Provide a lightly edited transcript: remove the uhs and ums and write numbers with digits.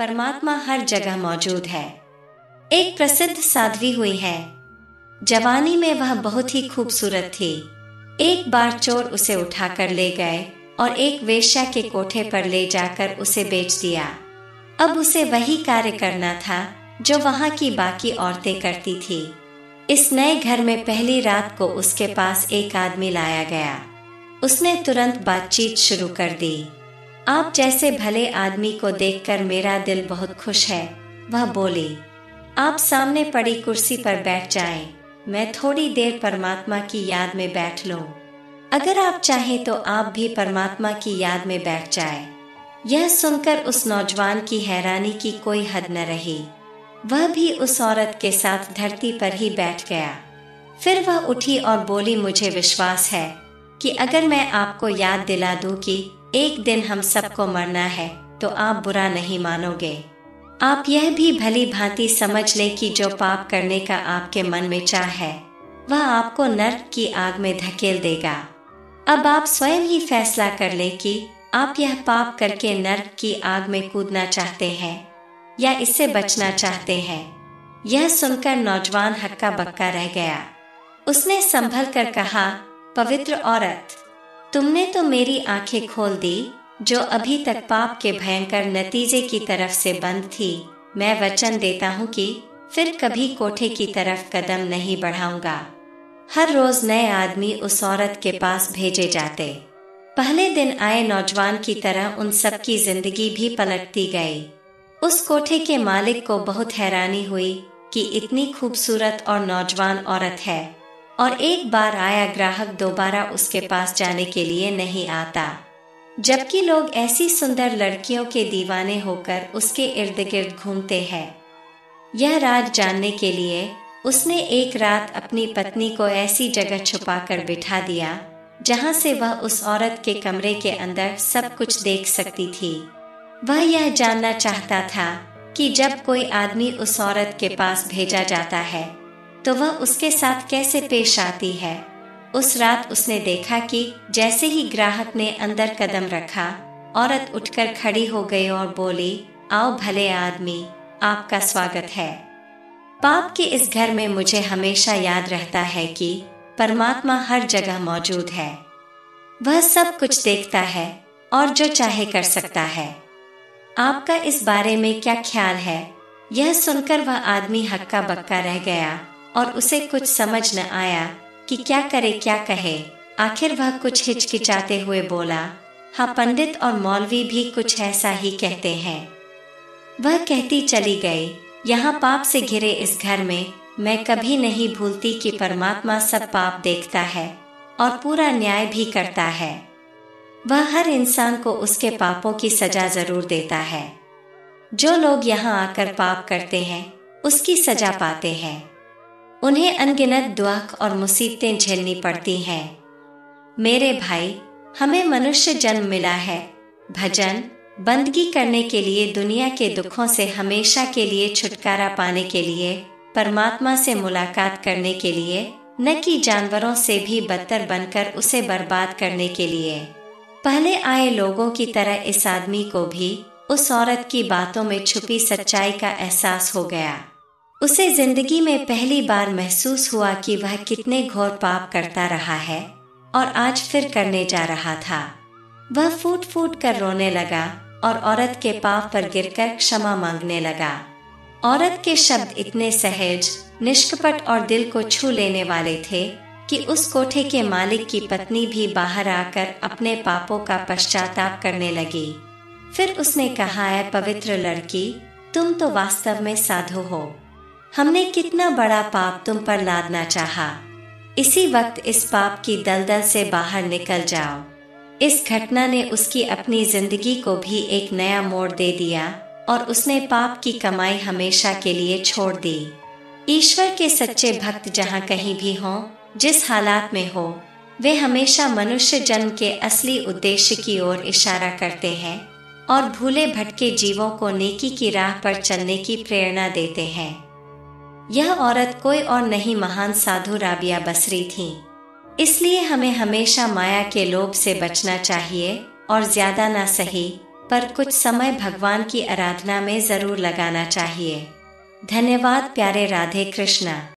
परमात्मा हर जगह मौजूद है। एक प्रसिद्ध साध्वी हुई है। जवानी में वह बहुत ही खूबसूरत थी। एक बार चोर उसे उठाकर ले गए और एक वेश्या के कोठे पर ले जाकर उसे बेच दिया। अब उसे वही कार्य करना था जो वहां की बाकी औरतें करती थी। इस नए घर में पहली रात को उसके पास एक आदमी लाया गया। उसने तुरंत बातचीत शुरू कर दी। आप जैसे भले आदमी को देखकर मेरा दिल बहुत खुश है, वह बोली। आप सामने पड़ी कुर्सी पर बैठ जाएं, मैं थोड़ी देर परमात्मा की याद में बैठ लूं। अगर आप चाहें तो आप भी परमात्मा की याद में बैठ जाएं। यह सुनकर उस नौजवान की हैरानी की कोई हद न रही। वह भी उस औरत के साथ धरती पर ही बैठ गया। फिर वह उठी और बोली, मुझे विश्वास है कि अगर मैं आपको याद दिला दूं कि एक दिन हम सबको मरना है तो आप बुरा नहीं मानोगे। आप यह भी भली भांति समझ लें कि जो पाप करने का आपके मन में चाह है वह आपको नरक की आग में धकेल देगा। अब आप स्वयं ही फैसला कर लें कि आप यह पाप करके नरक की आग में कूदना चाहते हैं या इससे बचना चाहते हैं। यह सुनकर नौजवान हक्का बक्का रह गया। उसने संभल कर कहा, पवित्र औरत, तुमने तो मेरी आंखें खोल दी, जो अभी तक पाप के भयंकर नतीजे की तरफ से बंद थी। मैं वचन देता हूँ कि फिर कभी कोठे की तरफ कदम नहीं बढ़ाऊंगा। हर रोज नए आदमी उस औरत के पास भेजे जाते। पहले दिन आए नौजवान की तरह उन सब की जिंदगी भी पलटती गई। उस कोठे के मालिक को बहुत हैरानी हुई कि इतनी खूबसूरत और नौजवान औरत है और एक बार आया ग्राहक दोबारा उसके पास जाने के लिए नहीं आता, जबकि लोग ऐसी सुंदर लड़कियों के दीवाने होकर उसके इर्द गिर्द घूमते हैं। यह राज जानने के लिए उसने एक रात अपनी पत्नी को ऐसी जगह छुपाकर बिठा दिया जहां से वह उस औरत के कमरे के अंदर सब कुछ देख सकती थी। वह यह जानना चाहता था कि जब कोई आदमी उस औरत के पास भेजा जाता है तो वह उसके साथ कैसे पेश आती है। उस रात उसने देखा कि जैसे ही ग्राहक ने अंदर कदम रखा, औरत उठकर खड़ी हो गई और बोली, आओ भले आदमी, आपका स्वागत है। पाप के इस घर में मुझे हमेशा याद रहता है कि परमात्मा हर जगह मौजूद है। वह सब कुछ देखता है और जो चाहे कर सकता है। आपका इस बारे में क्या ख्याल है? यह सुनकर वह आदमी हक्का बक्का रह गया और उसे कुछ समझ न आया कि क्या करे क्या कहे। आखिर वह कुछ हिचकिचाते हुए बोला, हाँ, पंडित और मौलवी भी कुछ ऐसा ही कहते हैं। वह कहती चली गई, यहाँ पाप से घिरे इस घर में मैं कभी नहीं भूलती कि परमात्मा सब पाप देखता है और पूरा न्याय भी करता है। वह हर इंसान को उसके पापों की सजा जरूर देता है। जो लोग यहाँ आकर पाप करते हैं उसकी सजा पाते हैं। उन्हें अनगिनत दुख और मुसीबतें झेलनी पड़ती हैं। मेरे भाई, हमें मनुष्य जन्म मिला है भजन बंदगी करने के लिए, दुनिया के दुखों से हमेशा के लिए छुटकारा पाने के लिए, परमात्मा से मुलाकात करने के लिए, न कि जानवरों से भी बदतर बनकर उसे बर्बाद करने के लिए। पहले आए लोगों की तरह इस आदमी को भी उस औरत की बातों में छुपी सच्चाई का एहसास हो गया। उसे जिंदगी में पहली बार महसूस हुआ कि वह कितने घोर पाप करता रहा है और आज फिर करने जा रहा था। वह फूट फूट कर रोने लगा और औरत के पांव पर गिरकर क्षमा मांगने लगा। औरत के शब्द इतने सहज, निष्कपट और दिल को छू लेने वाले थे कि उस कोठे के मालिक की पत्नी भी बाहर आकर अपने पापों का पश्चाताप करने लगी। फिर उसने कहा, है पवित्र लड़की, तुम तो वास्तव में साधु हो। हमने कितना बड़ा पाप तुम पर लादना चाहा। इसी वक्त इस पाप की दलदल से बाहर निकल जाओ। इस घटना ने उसकी अपनी जिंदगी को भी एक नया मोड़ दे दिया और उसने पाप की कमाई हमेशा के लिए छोड़ दी। ईश्वर के सच्चे भक्त जहाँ कहीं भी हों, जिस हालात में हो, वे हमेशा मनुष्य जन्म के असली उद्देश्य की ओर इशारा करते हैं और भूले भटके जीवों को नेकी की राह पर चलने की प्रेरणा देते हैं। यह औरत कोई और नहीं, महान साधु राबिया बसरी थी। इसलिए हमें हमेशा माया के लोभ से बचना चाहिए और ज्यादा ना सही पर कुछ समय भगवान की आराधना में जरूर लगाना चाहिए। धन्यवाद प्यारे राधे कृष्णा।